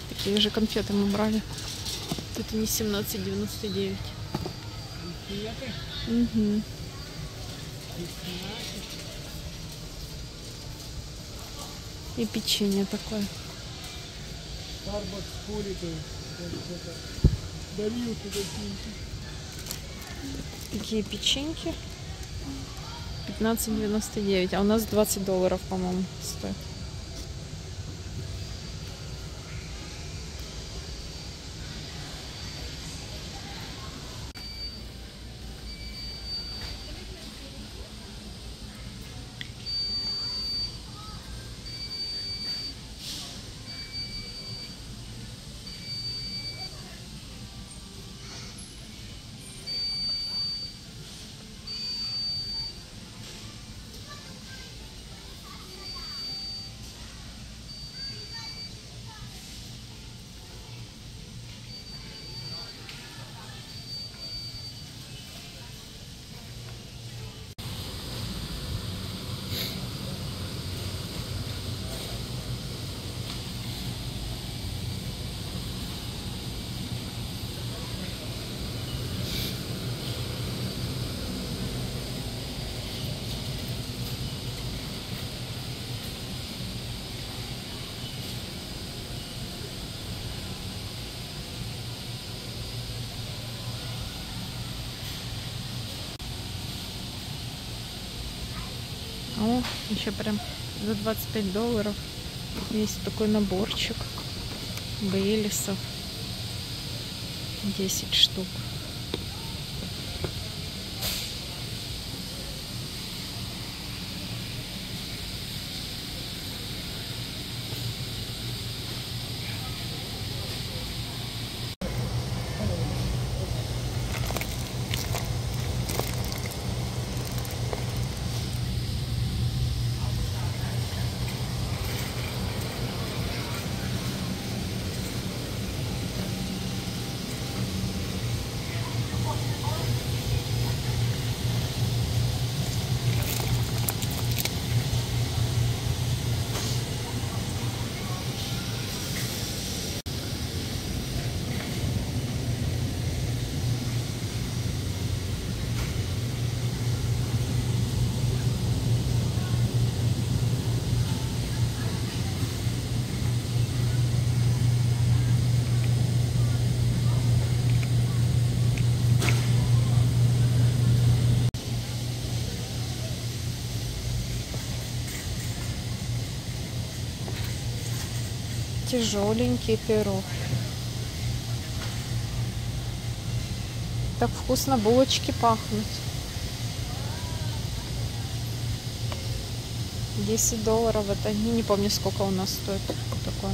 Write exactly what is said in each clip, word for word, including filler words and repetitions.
Такие же конфеты мы брали. Тут они семнадцать девяносто девять. Угу. И печенье такое. Такие печеньки. пятнадцать девяносто девять. А у нас двадцать долларов, по-моему, стоит. О, еще прям за двадцать пять долларов есть такой наборчик Бейлисов. десять штук. Тяжеленький пирог. Так вкусно булочки пахнут. десять долларов. Это не, не помню, сколько у нас стоит такое.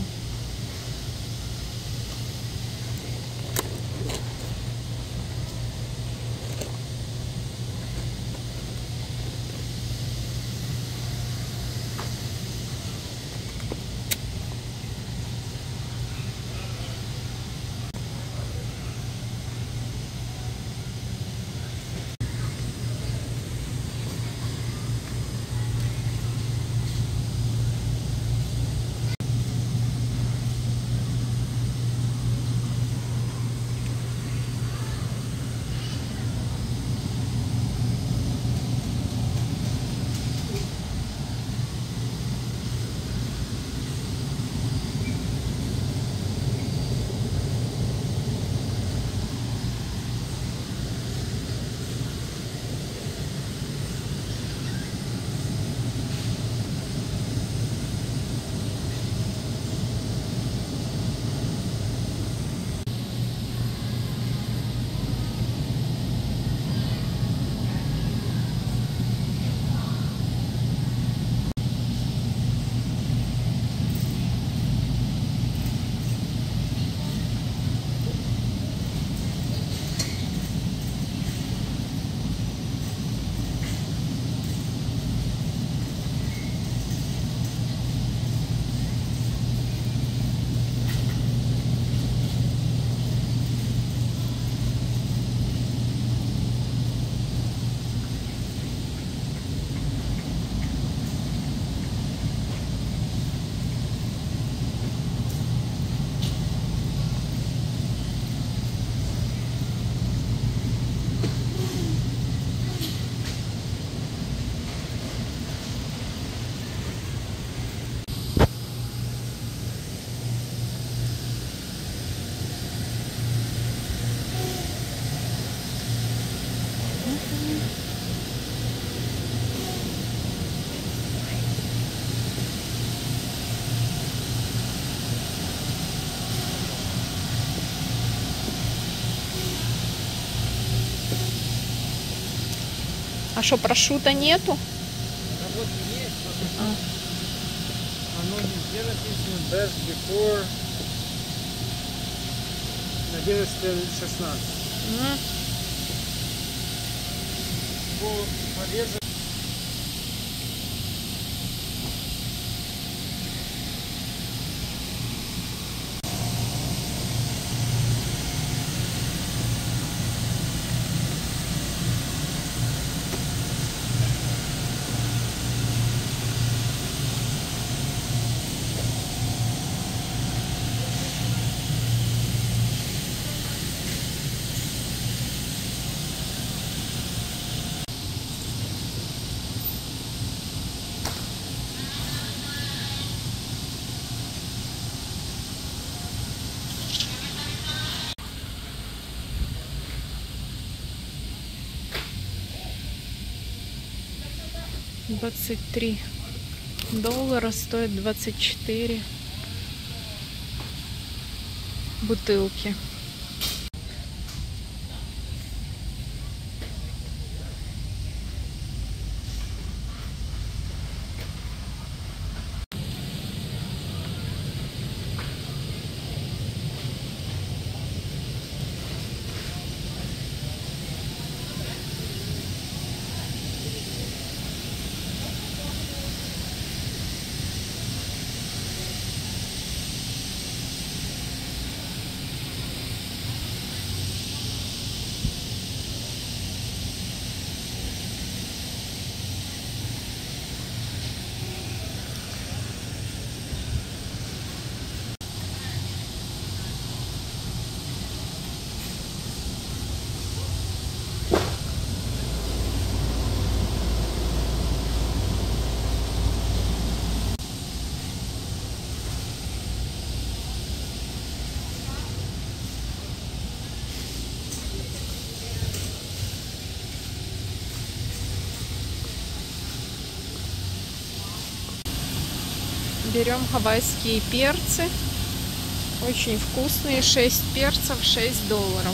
А что, прошута нету? А вот есть, А. оно нигде написано best before одиннадцать шестнадцать. М. По порезу. двадцать три доллара стоит двадцать четыре бутылки. Берем гавайские перцы. Очень вкусные. шесть перцев, шесть долларов.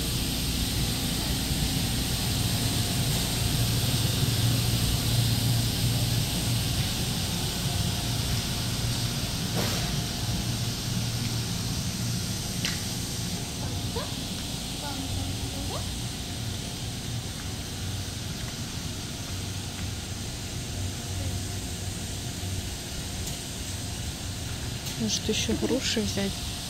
Может еще груши взять?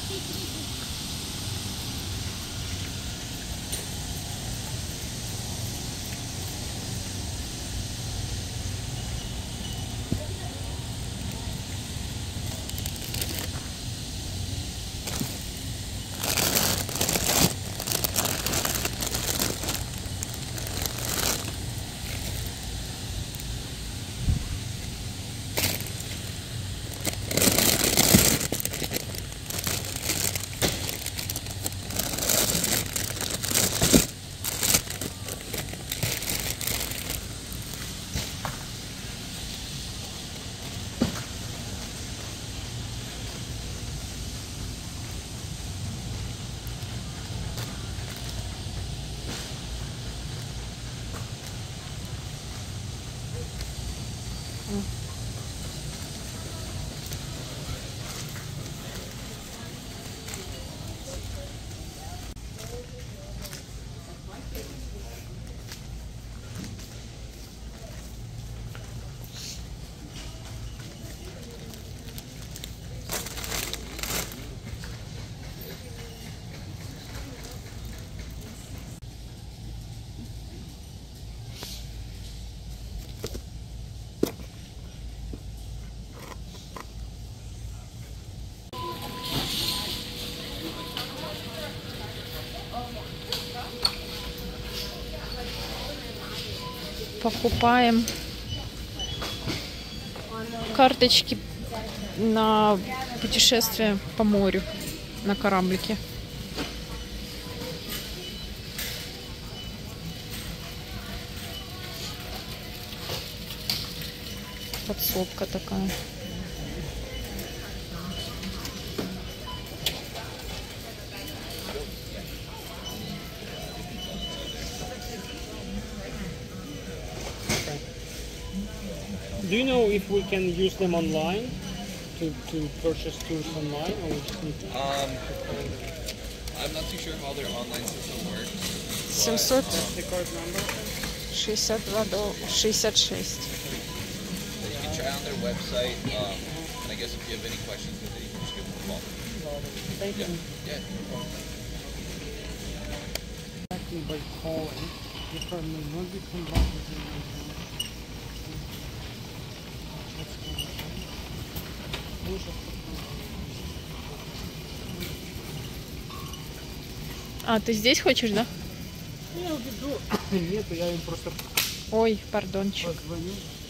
Покупаем карточки на путешествие по морю на кораблике. Подсобка такая. do you know if we can use them online to, to purchase tours online, or we just need to? Um, I'm not too sure how their online system works. семьсот That's the card number. шестьдесят два доллара, шестьдесят шесть. But you can try on their website. Um, and I guess if you have any questions with it, you can just give them a call. Thank you. Yeah. Exactly by calling. If I may not be combined with А, ты здесь хочешь, да? Я уведу. Нет, я им просто Ой, пардончик. позвоню.